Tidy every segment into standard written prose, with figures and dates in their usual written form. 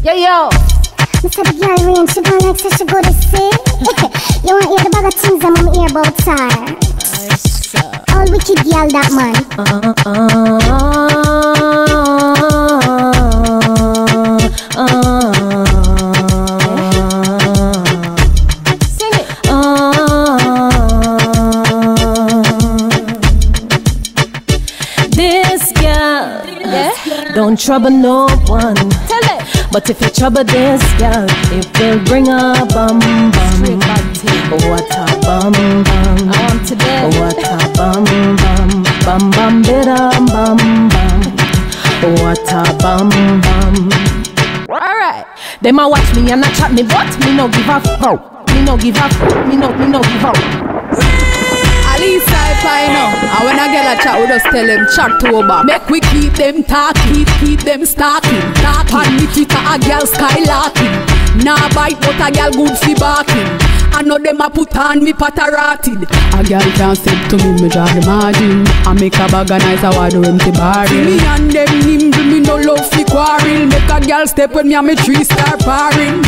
Yo, yo. I said the girl rain, she gone like such a good to see. You want hear the bag of things I'm hear about her. All wicked girl that man. Sing it. This girl, Yeah? don't trouble no one. Tell it. But if you trouble this girl, it will bring a bum Straight bum. back to you. What a bum bum. I want to death. What a bum bum. Bum bum bidum bum bum. What a bum bum. Alright. Them a watch me and a chat me, but me no give a fuck. Me no give a fuck. Me no give a fuck. At least I know. And when I get a chat, we just tell them chat to over. Make we keep them talking, keep them stalking. Talk on me Twitter, a girl skylarking. Nah bite, but a girl good fi barking. I know them a put on me patarotted. A girl can't step to me draw the margin. I make a bag of nice, I want to empty barrel. Me and them nimble, me no love fi quarrel. Make a girl step when me and me 3-star parring.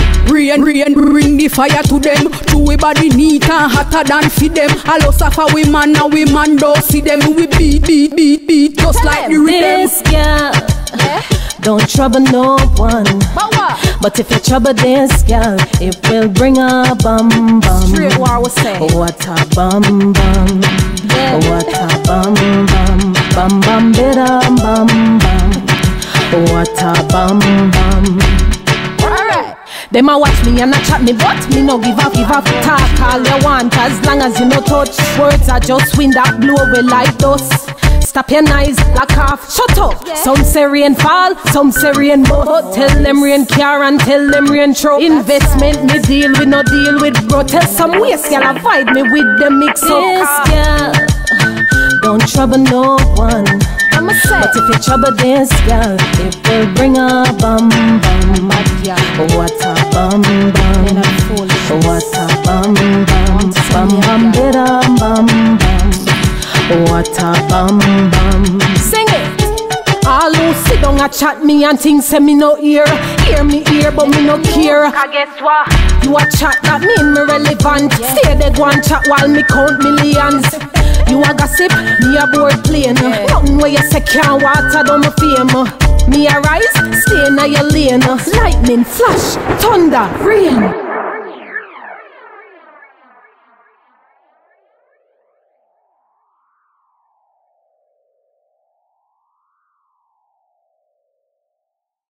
Bring the fire to them. To we body neat and hotter than fi them. I love suffer we man, now we man don't see them. We beat, just like the rhythm. This girl, Yeah? don't trouble no one. But what? But if you trouble this girl, it will bring a bum bum. Straight what I was saying. What a bum bum. Yeah. What a bum bum. Bum bum bidum bum bum. What a bum bum. Alright. Them a watch me and a chat me, but me no give a talk all you want as long as you no touch. Words are just wind that blow away like dust. Stop your noise, lock off, shut up. Yeah. Some say rain fall, some say rain but tell them rain car and tell them rain throw. Investment me deal with, no deal with bro. Tell some waste girl avoid me with the mix up. This girl, don't trouble no one. I'ma say. But if you trouble this girl, it will bring a bum bum. Yeah. What a bum bum. And I'm foolish. What a bum bum. to Bum send me bum a bidum bum bum. What a bum bum. Sing it. All who sit down a chat me and think say me no hear. Hear me hear but me no care. I guess what? You a chat that mean me relevant. Stay there go and chat while me count millions. You a gossip, me a board plane. Nothing where you say can't water down my fame. Me a rise, stay in your lane. Lightning, flash, thunder, rain.